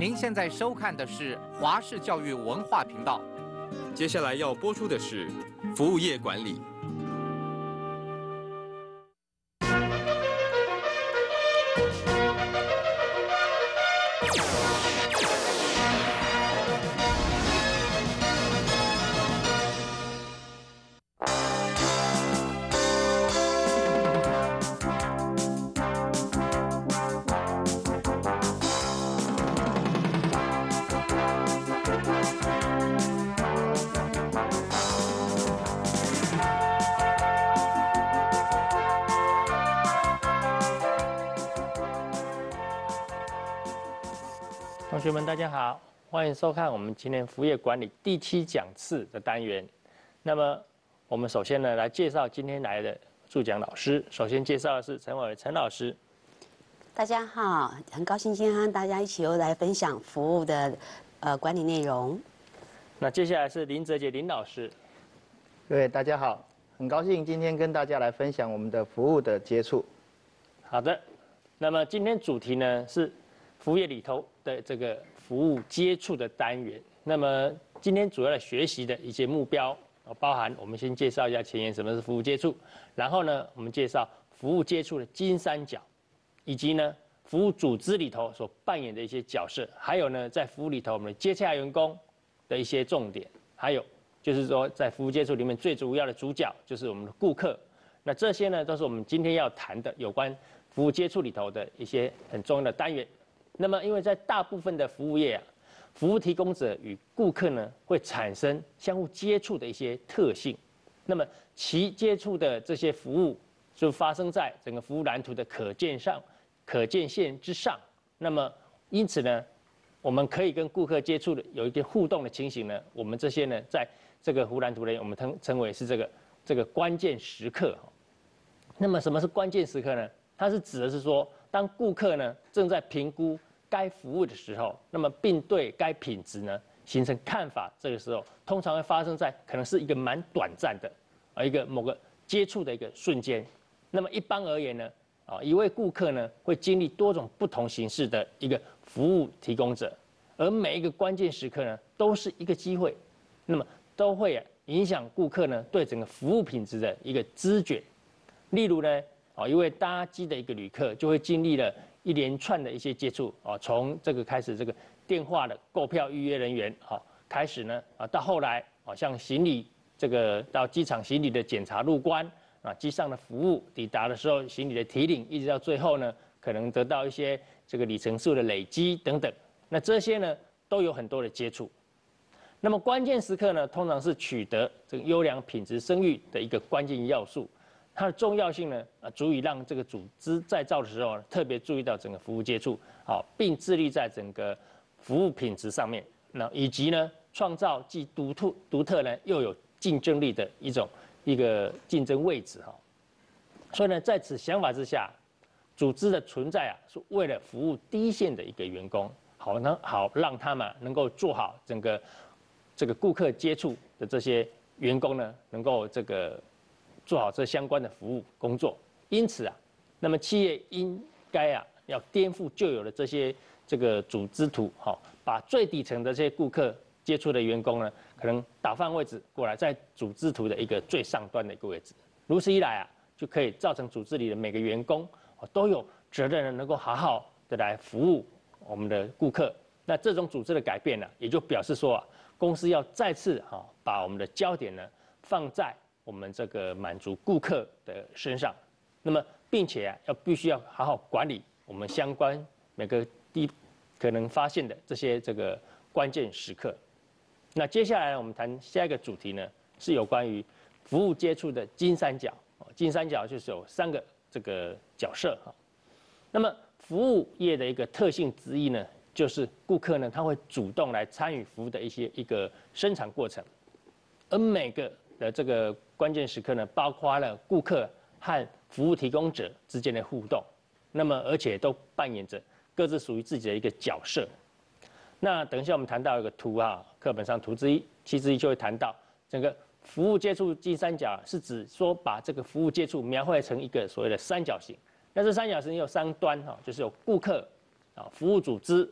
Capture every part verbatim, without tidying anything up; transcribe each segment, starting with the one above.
您现在收看的是华视教育文化频道。 接下来要播出的是服务业管理。 同学们，大家好，欢迎收看我们今天服务业管理第七讲次的单元。那么，我们首先呢来介绍今天来的助讲老师。首先介绍的是陈伟陈老师。 大家好，很高兴今天和大家一起又来分享服务的呃管理内容。 那接下来是林哲杰林老师。 各位大家好，很高兴今天跟大家来分享我们的服务的接触。 好的，那么今天主题呢是服务业里头的这个服务接触的单元。那么今天主要的学习的一些目标，包含我们先介绍一下前言什么是服务接触，然后呢我们介绍服务接触的金三角，以及呢服务组织里头所扮演的一些角色，还有呢在服务里头我们接洽员工的一些重点，还有就是说在服务接触里面最主要的主角就是我们的顾客。那这些呢都是我们今天要谈的有关服务接触里头的一些很重要的单元。那么，因为在大部分的服务业啊，服务提供者与顾客呢会产生相互接触的一些特性，那么其接触的这些服务就发生在整个服务蓝图的可见上、可见线之上。那么，因此呢，我们可以跟顾客接触的有一些互动的情形呢，我们这些呢，在这个服务蓝图呢，我们称称为是这个这个关键时刻。那么，什么是关键时刻呢？它是指的是说，当顾客呢正在评估该服务的时候，那么并对该品质呢形成看法，这个时候通常会发生在可能是一个蛮短暂的啊一个某个接触的一个瞬间。那么一般而言呢，啊一位顾客呢会经历多种不同形式的一个服务提供者，而每一个关键时刻呢都是一个机会，那么都会影响顾客呢对整个服务品质的一个知觉。例如呢。啊，一位搭机的一个旅客就会经历了一连串的一些接触啊，从这个开始这个电话的购票预约人员啊开始呢啊，到后来啊像行李这个到机场行李的检查入关啊，机上的服务抵达的时候行李的提领，一直到最后呢可能得到一些这个里程数的累积等等，那这些呢都有很多的接触。那么关键时刻呢，通常是取得这个优良品质声誉的一个关键要素。它的重要性呢，啊，足以让这个组织再造的时候，特别注意到整个服务接触，好，并致力在整个服务品质上面，那以及呢，创造既独特独特呢又有竞争力的一种一个竞争位置哈。所以呢，在此想法之下，组织的存在啊，是为了服务第一线的一个员工，好呢，好让他们能够做好整个这个顾客接触的这些员工呢，能够这个。做好这相关的服务工作，因此啊，那么企业应该啊要颠覆旧有的这些这个组织图，好，把最底层的这些顾客接触的员工呢，可能导放位置过来，在组织图的一个最上端的一个位置。如此一来啊，就可以造成组织里的每个员工都有责任能够好好的来服务我们的顾客。那这种组织的改变呢，也就表示说啊，公司要再次哈把我们的焦点呢放在。我们这个满足顾客的身上，那么并且啊，要必须要好好管理我们相关每个地可能发现的这些这个关键时刻。那接下来我们谈下一个主题呢，是有关于服务接触的金三角。金三角就是有三个这个角色哈。那么服务业的一个特性之一呢，就是顾客呢他会主动来参与服务的一些一个生产过程，而每个的这个关键时刻呢，包括了顾客和服务提供者之间的互动，那么而且都扮演着各自属于自己的一个角色。那等一下我们谈到一个图啊，课本上图之一、七之一就会谈到整个服务接触金三角，是指说把这个服务接触描绘成一个所谓的三角形。那这三角形有三端哈，就是有顾客啊、服务组织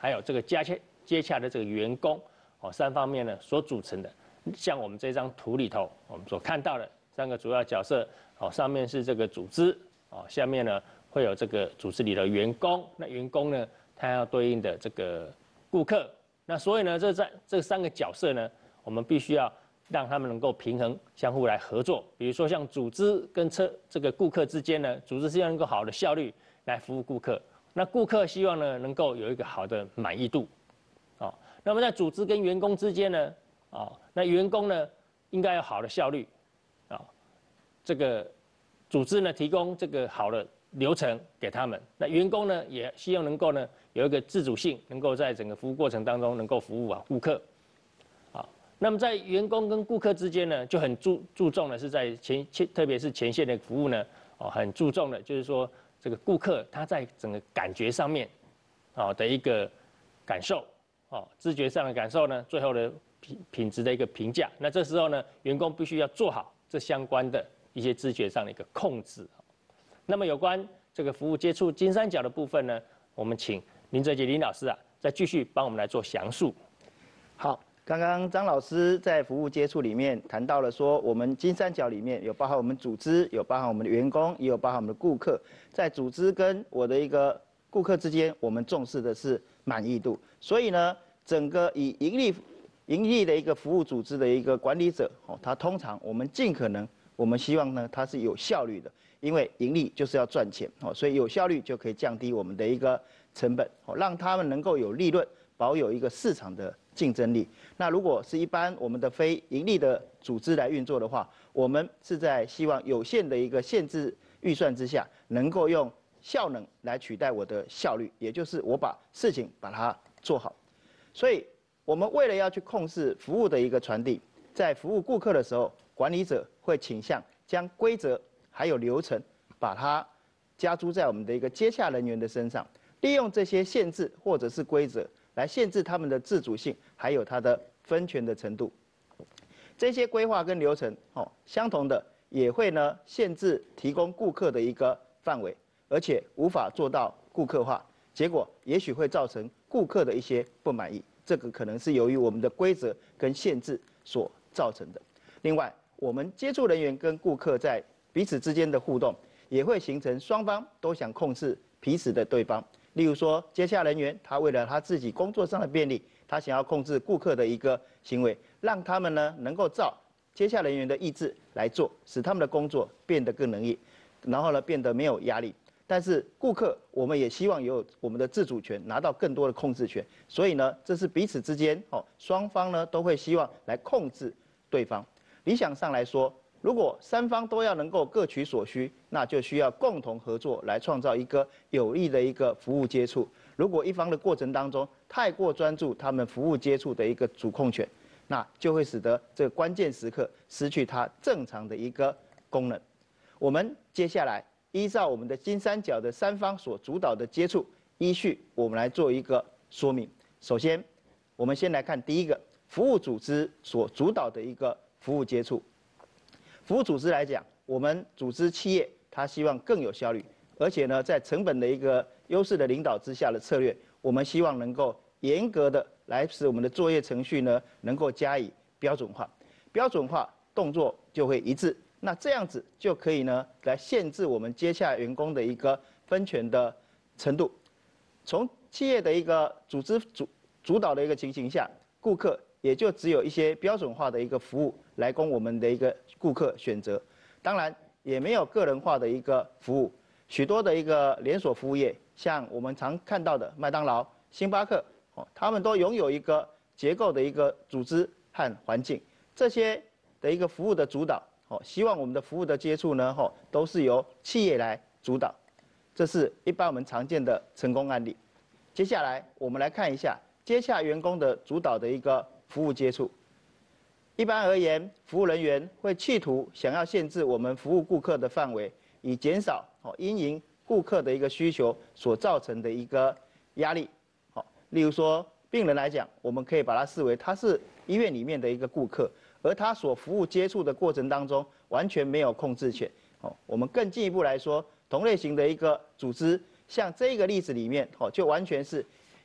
还有这个接洽接洽的这个员工哦三方面呢所组成的。像我们这张图里头，我们所看到的三个主要角色哦，上面是这个组织哦，下面呢会有这个组织里的员工。那员工呢，他要对应的这个顾客。那所以呢，这在这三个角色呢，我们必须要让他们能够平衡相互来合作。比如说像组织跟车这个顾客之间呢，组织是要能够好的效率来服务顾客，那顾客希望呢能够有一个好的满意度，哦，那么在组织跟员工之间呢，哦，那员工呢应该有好的效率，啊，哦，这个组织呢提供这个好的流程给他们，那员工呢也希望能够呢有一个自主性，能够在整个服务过程当中能够服务好顾客，啊，那么在员工跟顾客之间呢就很注注重的是在前前特别是前线的服务呢，哦，很注重的就是说这个顾客他在整个感觉上面，哦的一个感受，哦知觉上的感受呢，最后的品品质的一个评价，那这时候呢员工必须要做好这相关的一些知觉上的一个控制。那么有关这个服务接触金三角的部分呢，我们请林哲杰林老师啊，再继续帮我们来做详述。 好，刚刚张老师在服务接触里面谈到了说，我们金三角里面有包含我们组织，有包含我们的员工，也有包含我们的顾客。在组织跟我的一个顾客之间，我们重视的是满意度。所以呢，整个以盈利盈利的一个服务组织的一个管理者，哦，他通常我们尽可能，我们希望呢，它是有效率的。因为盈利就是要赚钱哦，所以有效率就可以降低我们的一个成本哦，让他们能够有利润，保有一个市场的竞争力。那如果是一般我们的非盈利的组织来运作的话，我们是在希望有限的一个限制预算之下，能够用效能来取代我的效率，也就是我把事情把它做好。所以我们为了要去控制服务的一个传递，在服务顾客的时候，管理者会倾向将规则还有流程，把它加诸在我们的一个接洽人员的身上，利用这些限制或者是规则来限制他们的自主性，还有它的分权的程度。这些规划跟流程，哦，相同的也会呢限制提供顾客的一个范围，而且无法做到顾客化，结果也许会造成顾客的一些不满意。这个可能是由于我们的规则跟限制所造成的。另外，我们接触人员跟顾客在彼此之间的互动，也会形成双方都想控制彼此的对方。例如说，接洽人员他为了他自己工作上的便利，他想要控制顾客的一个行为，让他们呢能够照接洽人员的意志来做，使他们的工作变得更容易，然后呢变得没有压力。但是顾客，我们也希望有我们的自主权，拿到更多的控制权。所以呢，这是彼此之间哦，双方呢都会希望来控制对方。理想上来说，如果三方都要能够各取所需，那就需要共同合作来创造一个有利的一个服务接触。如果一方的过程当中太过专注他们服务接触的一个主控权，那就会使得这个关键时刻失去它正常的一个功能。我们接下来依照我们的金三角的三方所主导的接触，依序我们来做一个说明。首先，我们先来看第一个服务组织所主导的一个服务接触。服务组织来讲，我们组织企业，它希望更有效率，而且呢，在成本的一个优势的领导之下的策略，我们希望能够严格的来使我们的作业程序呢能够加以标准化，标准化动作就会一致，那这样子就可以呢来限制我们接洽员工的一个分权的程度。从企业的一个组织主主导的一个情形下，顾客也就只有一些标准化的一个服务来供我们的一个顾客选择，当然也没有个人化的一个服务。许多的一个连锁服务业，像我们常看到的麦当劳、星巴克，哦，他们都拥有一个结构的一个组织和环境，这些的一个服务的主导，哦，希望我们的服务的接触呢，哦，都是由企业来主导，这是一般我们常见的成功案例。接下来我们来看一下接洽员工的主导的一个服务接触。一般而言，服务人员会企图想要限制我们服务顾客的范围，以减少哦因应顾客的一个需求所造成的一个压力。好，例如说病人来讲，我们可以把它视为他是医院里面的一个顾客，而他所服务接触的过程当中完全没有控制权。哦，我们更进一步来说，同类型的一个组织，像这个例子里面，哦，就完全是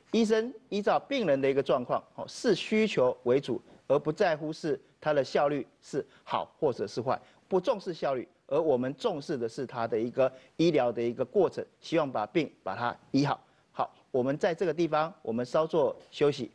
医生依照病人的一个状况，哦，视需求为主，而不在乎是它的效率是好或者是坏，不重视效率，而我们重视的是它的一个医疗的一个过程，希望把病把它医好。好，我们在这个地方，我们稍作休息。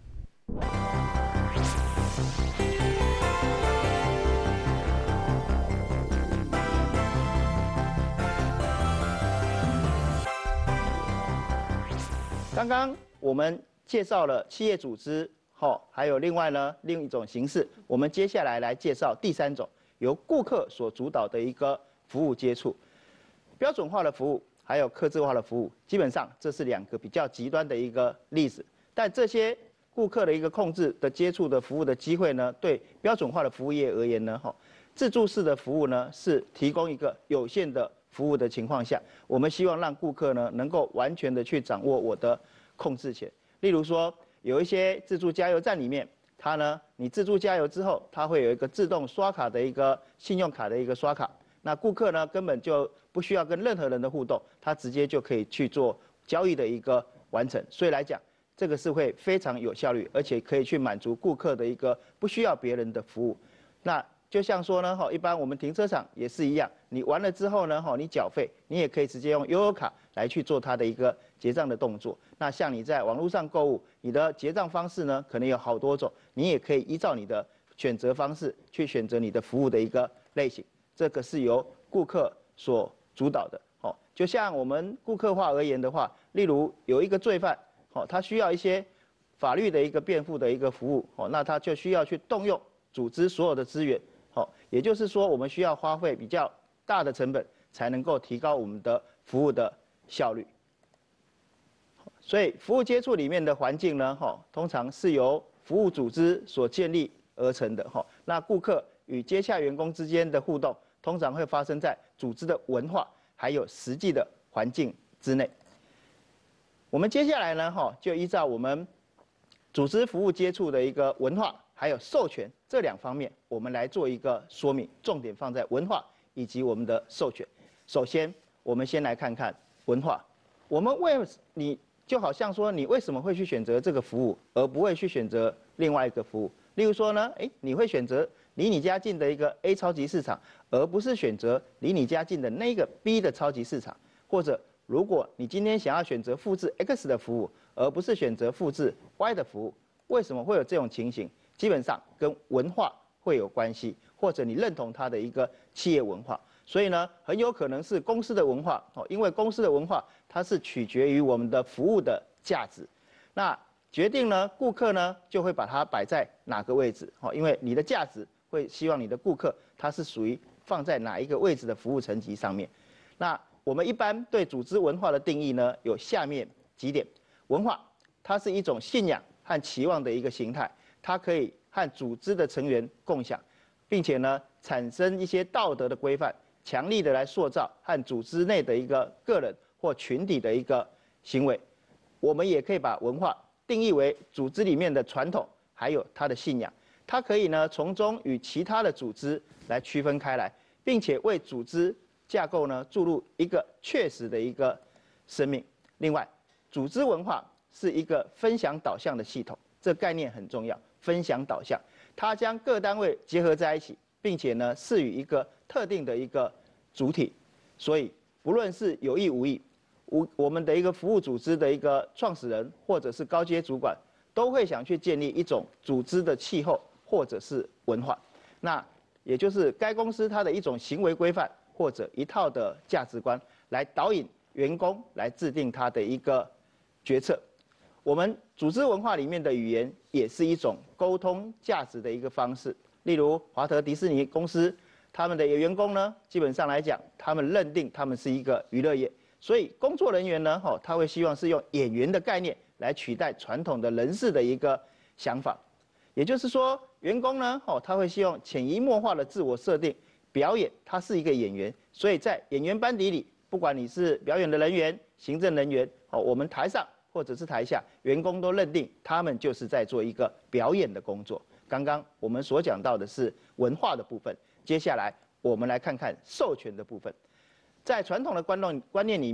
刚刚我们介绍了企业组织，好，还有另外呢另一种形式，我们接下来来介绍第三种由顾客所主导的一个服务接触，标准化的服务，还有客制化的服务，基本上这是两个比较极端的一个例子。但这些顾客的一个控制的接触的服务的机会呢，对标准化的服务业而言呢，哈，自助式的服务呢是提供一个有限的服务的情况下，我们希望让顾客呢能够完全的去掌握我的控制权。例如说，有一些自助加油站里面，它呢，你自助加油之后，它会有一个自动刷卡的一个信用卡的一个刷卡，那顾客呢根本就不需要跟任何人的互动，他直接就可以去做交易的一个完成。所以来讲，这个是会非常有效率，而且可以去满足顾客的一个不需要别人的服务。那就像说呢，哈，一般我们停车场也是一样，你完了之后呢，哈，你缴费，你也可以直接用悠游卡来去做它的一个结账的动作。那像你在网络上购物，你的结账方式呢，可能有好多种，你也可以依照你的选择方式去选择你的服务的一个类型。这个是由顾客所主导的，哦，就像我们顾客化而言的话，例如有一个罪犯，哦，他需要一些法律的一个辩护的一个服务，哦，那他就需要去动用组织所有的资源。好，也就是说，我们需要花费比较大的成本，才能够提高我们的服务的效率。所以，服务接触里面的环境呢，哈，通常是由服务组织所建立而成的，哈。那顾客与接洽员工之间的互动，通常会发生在组织的文化还有实际的环境之内。我们接下来呢，哈，就依照我们组织服务接触的一个文化。还有授权这两方面，我们来做一个说明，重点放在文化以及我们的授权。首先，我们先来看看文化。我们为你就好像说，你为什么会去选择这个服务，而不会去选择另外一个服务？例如说呢，哎，你会选择离你家近的一个 A 超级市场，而不是选择离你家近的那个 B 的超级市场。或者，如果你今天想要选择复制 X 的服务，而不是选择复制 Y 的服务，为什么会有这种情形？基本上跟文化会有关系，或者你认同它的一个企业文化，所以呢，很有可能是公司的文化哦，因为公司的文化它是取决于我们的服务的价值，那决定呢，顾客呢就会把它摆在哪个位置哦，因为你的价值会希望你的顾客他是属于放在哪一个位置的服务层级上面。那我们一般对组织文化的定义呢，有下面几点：文化它是一种信仰和期望的一个形态。它可以和组织的成员共享，并且呢产生一些道德的规范，强力的来塑造和组织内的一个个人或群体的一个行为。我们也可以把文化定义为组织里面的传统，还有它的信仰。它可以呢从中与其他的组织来区分开来，并且为组织架构呢注入一个确实的一个生命。另外，组织文化是一个分享导向的系统，这概念很重要。分享导向，它将各单位结合在一起，并且呢赐予一个特定的一个主体，所以不论是有意无意，我我们的一个服务组织的一个创始人或者是高阶主管，都会想去建立一种组织的气候或者是文化，那也就是该公司它的一种行为规范或者一套的价值观，来导引员工来制定他的一个决策。我们组织文化里面的语言也是一种沟通价值的一个方式。例如华特迪士尼公司，他们的员工呢，基本上来讲，他们认定他们是一个娱乐业，所以工作人员呢，哈，他会希望是用演员的概念来取代传统的人事的一个想法。也就是说，员工呢，哦，他会希望潜移默化的自我设定，表演他是一个演员，所以在演员班底里，不管你是表演的人员、行政人员，哦，我们台上或者是台下，员工都认定他们就是在做一个表演的工作。刚刚我们所讲到的是文化的部分，接下来我们来看看授权的部分。在传统的观念观念里面，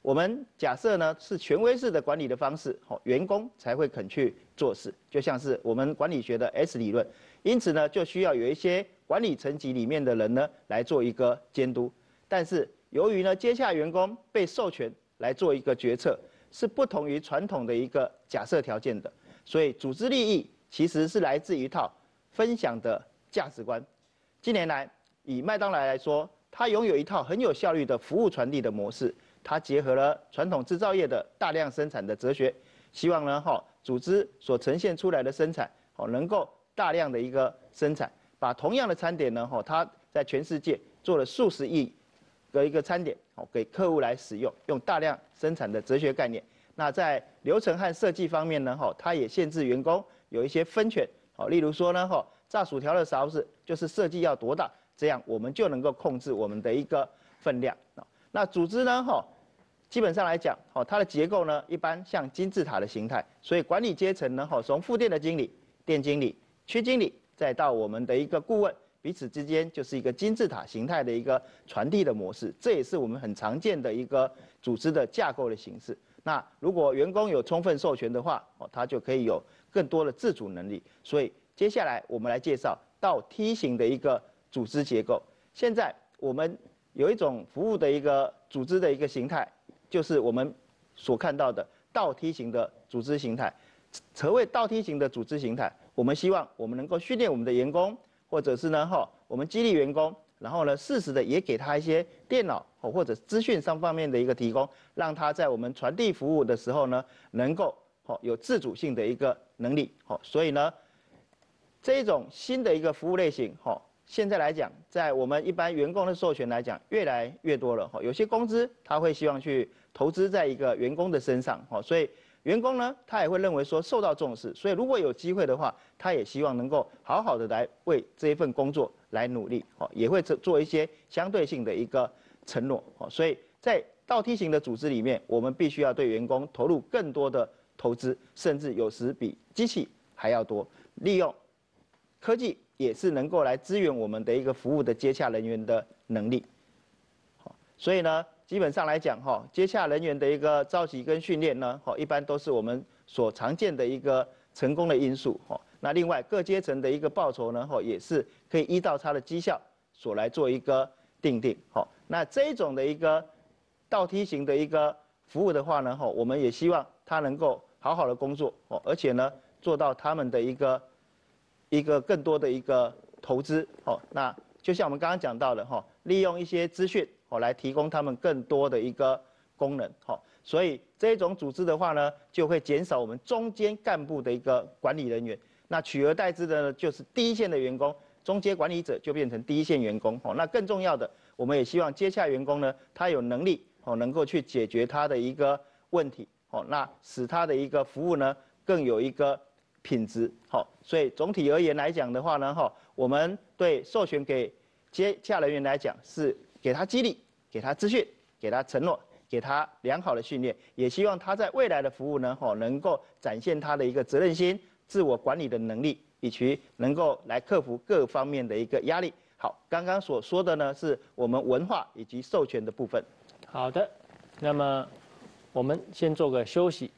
我们假设呢是权威式的管理的方式，哦，员工才会肯去做事，就像是我们管理学的 S 理论。因此呢，就需要有一些管理层级里面的人呢来做一个监督。但是由于呢，接洽员工被授权来做一个决策，是不同于传统的一个假设条件的，所以组织利益其实是来自于一套分享的价值观。近年来，以麦当劳来说，它拥有一套很有效率的服务传递的模式，它结合了传统制造业的大量生产的哲学，希望呢，哈，组织所呈现出来的生产，哦，能够大量的一个生产，把同样的餐点呢，哈，它在全世界做了数十亿的一个餐点，哦，给客户来使用，用大量生产的哲学概念。那在流程和设计方面呢，哈，它也限制员工有一些分权，哦，例如说呢，哈，炸薯条的勺子就是设计要多大，这样我们就能够控制我们的一个分量。那组织呢，哈，基本上来讲，哦，它的结构呢，一般像金字塔的形态，所以管理阶层呢，哈，从副店的经理、店经理、区经理，再到我们的一个顾问，彼此之间就是一个金字塔形态的一个传递的模式，这也是我们很常见的一个组织的架构的形式。那如果员工有充分授权的话，哦，他就可以有更多的自主能力。所以接下来我们来介绍倒梯形的一个组织结构。现在我们有一种服务的一个组织的一个形态，就是我们所看到的倒梯形的组织形态。何谓倒梯形的组织形态？我们希望我们能够训练我们的员工，或者是呢，哈，我们激励员工，然后呢，适时的也给他一些电脑或者资讯上方面的一个提供，让他在我们传递服务的时候呢，能够哦有自主性的一个能力。哦，所以呢，这一种新的一个服务类型，哦，现在来讲，在我们一般员工的授权来讲，越来越多了。哦，有些公司他会希望去投资在一个员工的身上。哦，所以员工呢，他也会认为说受到重视，所以如果有机会的话，他也希望能够好好的来为这一份工作来努力。哦，也会做一些相对性的一个承诺。哦，所以在倒梯形的组织里面，我们必须要对员工投入更多的投资，甚至有时比机器还要多，利用科技也是能够来支援我们的一个服务的接洽人员的能力。好，所以呢，基本上来讲，哈，接洽人员的一个召集跟训练呢，哈，一般都是我们所常见的一个成功的因素。哈，那另外各阶层的一个报酬呢，哈，也是可以依照他的绩效所来做一个定定。好，那这一种的一个倒梯形的一个服务的话呢，哈，我们也希望他能够好好的工作，哦，而且呢，做到他们的一个一个更多的一个投资。哦，那就像我们刚刚讲到的，哈，利用一些资讯，哦，来提供他们更多的一个功能。好，所以这一种组织的话呢，就会减少我们中间干部的一个管理人员，那取而代之的呢，就是第一线的员工，中阶管理者就变成第一线员工。哦，那更重要的，我们也希望接洽员工呢，他有能力，哦，能够去解决他的一个问题。哦，那使他的一个服务呢，更有一个品质。好，所以总体而言来讲的话呢，哈，我们对授权给接洽人员来讲，是给他激励，给他资讯，给他承诺，给他良好的训练，也希望他在未来的服务呢，哈，能够展现他的一个责任心、自我管理的能力，以及能够来克服各方面的一个压力。好，刚刚所说的呢，是我们文化以及授权的部分。 好的，那么我们先做个休息。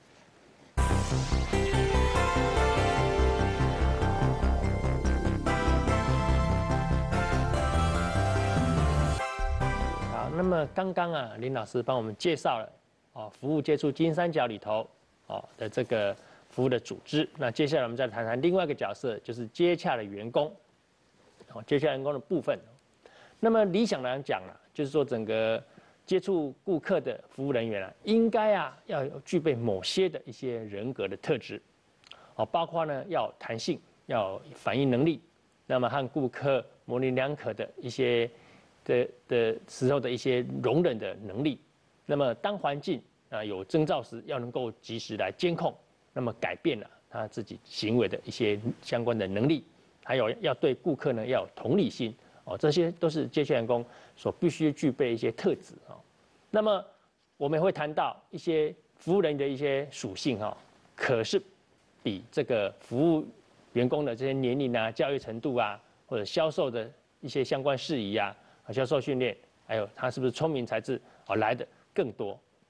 好，那么刚刚啊，林老师帮我们介绍了哦，服务接触金三角里头哦的这个服务的组织。那接下来我们再谈谈另外一个角色，就是接洽的员工。哦，接洽员工的部分。那么理想来讲啊，就是说整个接触顾客的服务人员啊，应该啊要有具备某些的一些人格的特质，哦，包括呢要有弹性，要有反应能力，那么和顾客模棱两可的一些的的时候的一些容忍的能力，那么当环境啊有征兆时，要能够及时来监控，那么改变了他自己行为的一些相关的能力，还有要对顾客呢要有同理心。哦，这些都是接洽员工所必须具备一些特质哦。那么我们也会谈到一些服务人员的一些属性哈，可是比这个服务员工的这些年龄啊、教育程度啊，或者销售的一些相关事宜啊、销售训练，还有他是不是聪明才智哦来的更多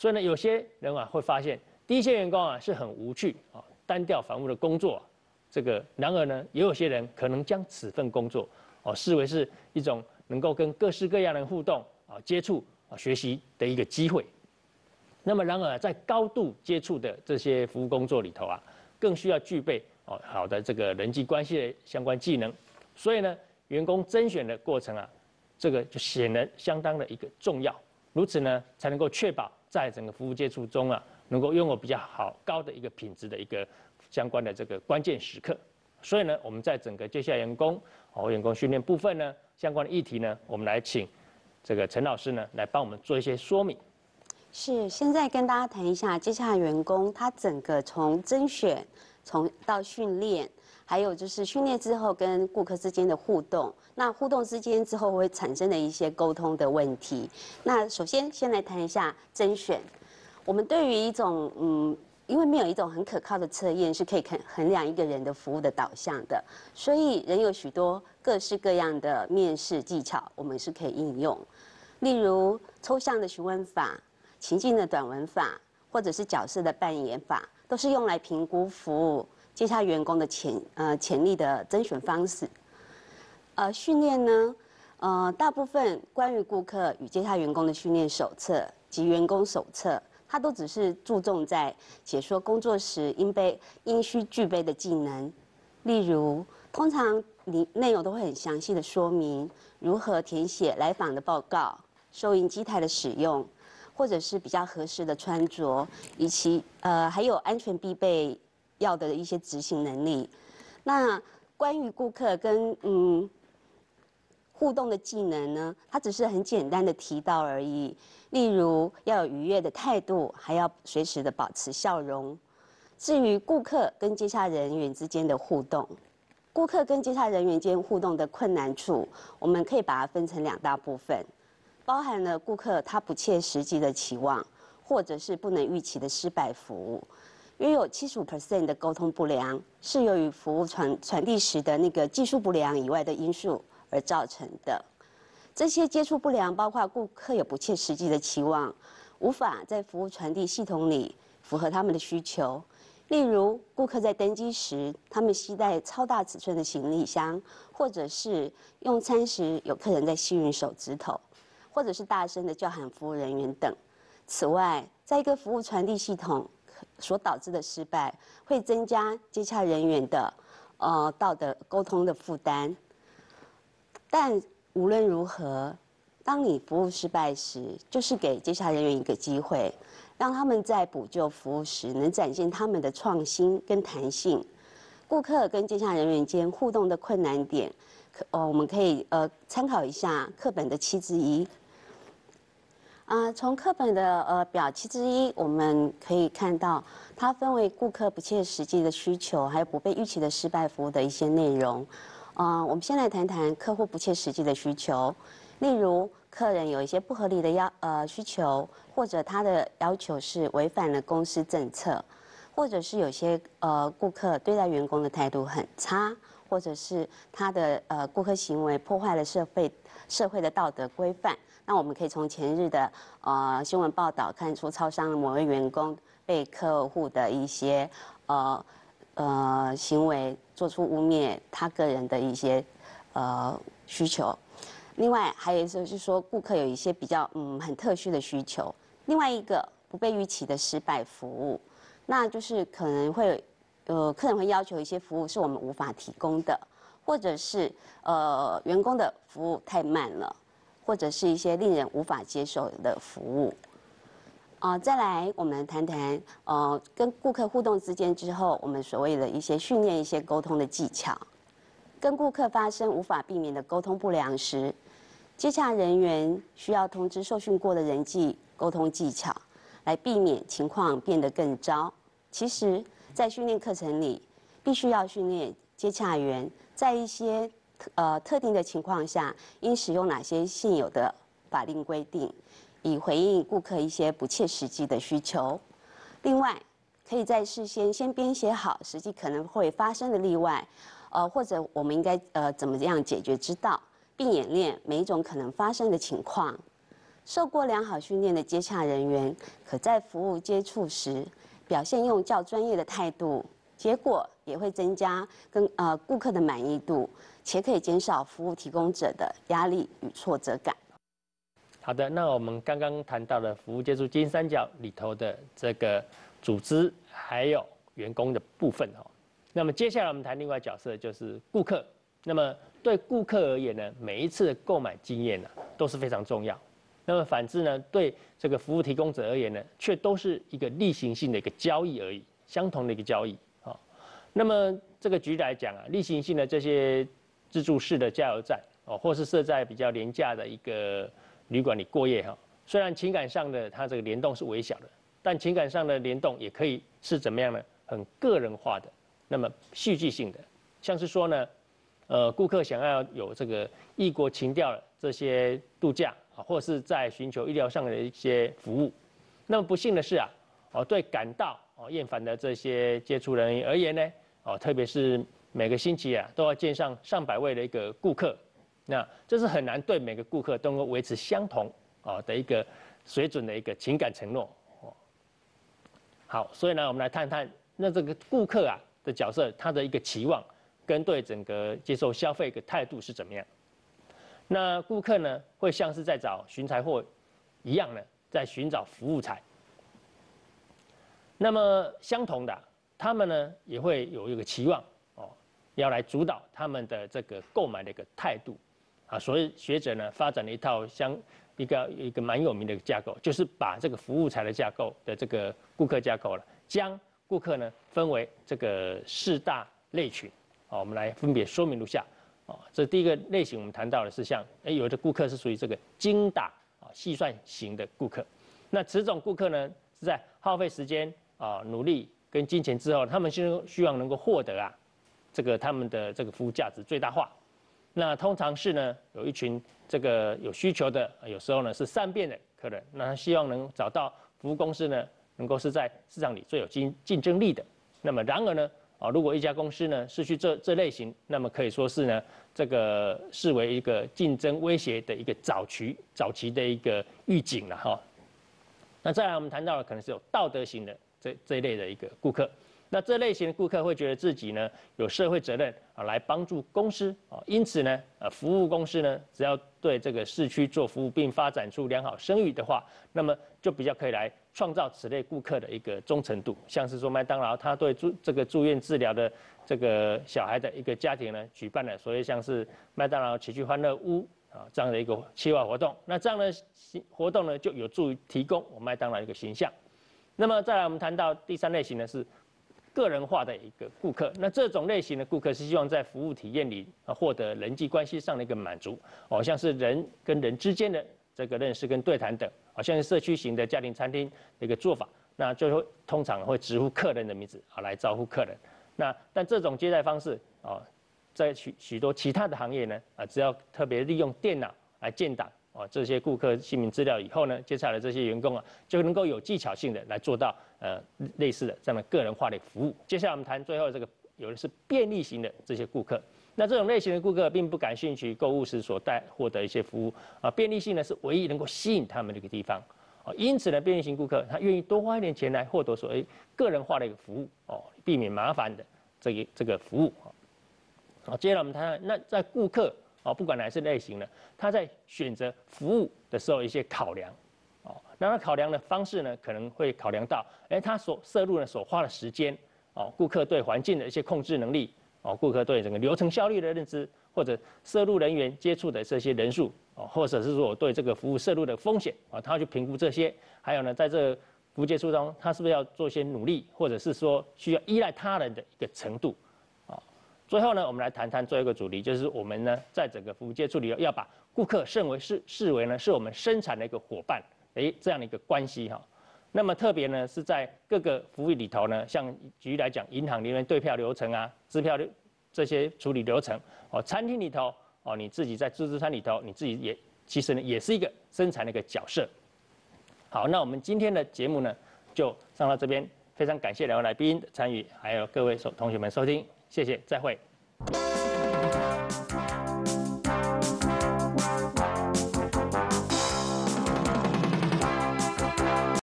所以呢，有些人啊会发现，第一线员工啊是很无趣啊、单调繁复的工作、啊，这个然而呢，也有些人可能将此份工作哦视为是一种能够跟各式各样的人互动啊、接触啊、学习的一个机会。那么，然而在高度接触的这些服务工作里头啊，更需要具备哦好的这个人际关系的相关技能。所以呢，员工甄选的过程啊，这个就显然相当的一个重要。如此呢，才能够确保在整个服务接触中啊，能够拥有比较好高的一个品质的一个相关的这个关键时刻。所以呢，我们在整个接下来员工哦员工训练部分呢，相关的议题呢，我们来请这个陈老师呢来帮我们做一些说明。 是，现在跟大家谈一下接下来员工他整个从甄选，从到训练，还有就是训练之后跟顾客之间的互动，那互动之间之后会产生的一些沟通的问题。那首先先来谈一下甄选，我们对于一种嗯。因为没有一种很可靠的测验是可以衡衡量一个人的服务的导向的，所以仍有许多各式各样的面试技巧，我们是可以应用。例如抽象的询问法、情境的短文法，或者是角色的扮演法，都是用来评估服务接洽员工的潜呃潜力的甄选方式。呃，训练呢，呃，大部分关于顾客与接洽员工的训练手册及员工手册。它都只是注重在解说工作时应备应需具备的技能，例如，通常你内容都会很详细的说明如何填写来访的报告、收银机台的使用，或者是比较合适的穿着，以及呃还有安全必备要的一些执行能力。那关于顾客跟嗯互动的技能呢，它只是很简单的提到而已。例如要有愉悦的态度，还要随时的保持笑容。至于顾客跟接洽人员之间的互动，顾客跟接洽人员间互动的困难处，我们可以把它分成两大部分，包含了顾客他不切实际的期望，或者是不能预期的失败服务。约有七十五 percent 的沟通不良是由于服务传传递时的那个技术不良以外的因素而造成的。这些接触不良包括顾客有不切实际的期望，无法在服务传递系统里符合他们的需求。例如，顾客在登机时，他们携带超大尺寸的行李箱，或者是用餐时有客人在吸吮手指头，或者是大声的叫喊服务人员等。此外，在一个服务传递系统所导致的失败，会增加接洽人员的呃道德沟通的负担。但无论如何，当你服务失败时，就是给接洽人员一个机会，让他们在补救服务时能展现他们的创新跟弹性。顾客跟接洽人员间互动的困难点，可呃我们可以呃参考一下课本的七之一。啊、呃，从课本的呃表七之一，我们可以看到，它分为顾客不切实际的需求，还有不被预期的失败服务的一些内容。呃，我们先来谈谈客户不切实际的需求，例如客人有一些不合理的要呃需求，或者他的要求是违反了公司政策，或者是有些呃顾客对待员工的态度很差，或者是他的呃顾客行为破坏了社会社会的道德规范。那我们可以从前日的呃新闻报道看出，超商的某位员工被客户的一些呃呃行为做出污蔑他个人的一些呃需求。另外还有就是说，顾客有一些比较嗯很特殊的需求。另外一个不被预期的失败服务，那就是可能会呃客人会要求一些服务是我们无法提供的，或者是呃员工的服务太慢了，或者是一些令人无法接受的服务。啊、呃，再来我们谈谈呃跟顾客互动之间之后，我们所谓的一些训练一些沟通的技巧。跟顾客发生无法避免的沟通不良时，接洽人员需要通知受训过的人际沟通技巧，来避免情况变得更糟。其实，在训练课程里，必须要训练接洽员在一些呃特定的情况下，应使用哪些现有的法令规定，以回应顾客一些不切实际的需求。另外，可以在事先先编写好实际可能会发生的例外。呃，或者我们应该呃怎么样解决之道，并演练每一种可能发生的情况。 受过良好训练的接洽人员，可在服务接触时表现用较专业的态度，结果也会增加跟呃顾客的满意度，且可以减少服务提供者的压力与挫折感。 好的，那我们刚刚谈到了服务接触金三角里头的这个组织还有员工的部分哦。那么接下来我们谈另外角色，就是顾客。那么对顾客而言呢，每一次的购买经验呢都是非常重要。那么反之呢，对这个服务提供者而言呢，却都是一个例行性的一个交易而已，相同的一个交易啊。那么这个举例来讲啊，例行性的这些自助式的加油站哦，或是设在比较廉价的一个旅馆里过夜哈，虽然情感上的它这个联动是微小的，但情感上的联动也可以是怎么样呢？很个人化的，那么戏剧性的，像是说呢，呃，顾客想要有这个异国情调的这些度假啊，或是在寻求医疗上的一些服务，那么不幸的是啊，哦，对感到哦厌烦的这些接触人员而言呢，哦，特别是每个星期啊都要见上上百位的一个顾客。那这是很难对每个顾客都能够维持相同啊的一个水准的一个情感承诺哦。好，所以呢，我们来探探那这个顾客啊的角色，他的一个期望跟对整个接受消费的态度是怎么样？那顾客呢，会像是在找寻财货一样呢，在寻找服务财。那么相同的，他们呢也会有一个期望哦，要来主导他们的这个购买的一个态度。啊，所以学者呢发展了一套相一个一个蛮有名的架构，就是把这个服务财的架构的这个顾客架构了，将顾客呢分为这个四大类群。好，我们来分别说明如下。哦，这第一个类型我们谈到的是像，哎，有的顾客是属于这个精打啊细算型的顾客，那此种顾客呢是在耗费时间啊努力跟金钱之后，他们希希望能够获得啊这个他们的这个服务价值最大化。那通常是呢，有一群这个有需求的，有时候呢是善变的客人，那他希望能找到服务公司呢，能够是在市场里最有竞竞争力的。那么然而呢，啊，如果一家公司呢失去这这类型，那么可以说是呢，这个视为一个竞争威胁的一个早期早期的一个预警了哈。那再来我们谈到的可能是有道德型的这这一类的一个顾客。那这类型的顾客会觉得自己呢有社会责任啊，来帮助公司啊，因此呢，呃，服务公司呢，只要对这个市区做服务，并发展出良好声誉的话，那么就比较可以来创造此类顾客的一个忠诚度。像是说麦当劳，他对住这个住院治疗的这个小孩的一个家庭呢，举办了所谓像是麦当劳奇趣欢乐屋啊这样的一个企划活动。那这样的活动呢，就有助于提供我麦当劳一个形象。那么再来，我们谈到第三类型呢是个人化的一个顾客，那这种类型的顾客是希望在服务体验里啊获得人际关系上的一个满足，好像是人跟人之间的这个认识跟对谈等，好像是社区型的家庭餐厅的一个做法，那就会通常会直呼客人的名字啊来招呼客人。那但这种接待方式啊，在许许多其他的行业呢啊，只要特别利用电脑来建档。哦，这些顾客姓名资料以后呢，接下来这些员工啊，就能够有技巧性的来做到呃类似的这样的个人化的服务。接下来我们谈最后这个，有的是便利型的这些顾客。那这种类型的顾客并不感兴趣购物时所带获得一些服务啊，便利性呢是唯一能够吸引他们的一个地方。哦，因此呢，便利型顾客他愿意多花一点钱来获得所谓个人化的一个服务哦，避免麻烦的这个这个服务。好，接下来我们谈谈那在顾客。哦，不管哪是类型的，他在选择服务的时候一些考量，哦，那他考量的方式呢，可能会考量到，哎，他所摄入呢所花的时间，哦，顾客对环境的一些控制能力，哦，顾客对整个流程效率的认知，或者摄入人员接触的这些人数，哦，或者是说我对这个服务摄入的风险，啊，他要去评估这些，还有呢，在这个服务接触中，他是不是要做一些努力，或者是说需要依赖他人的一个程度。最后呢，我们来谈谈最后一个主题，就是我们呢在整个服务接触里要把顾客视为是视为呢是我们生产的一个伙伴，哎，这样的一个关系哈。那么特别呢是在各个服务里头呢，像举例来讲，银行里面对票流程啊、支票这些处理流程，哦，餐厅里头哦，你自己在自助餐里头，你自己也其实呢也是一个生产的一个角色。好，那我们今天的节目呢就上到这边，非常感谢两位来宾的参与，还有各位同学们收听。谢谢，再会。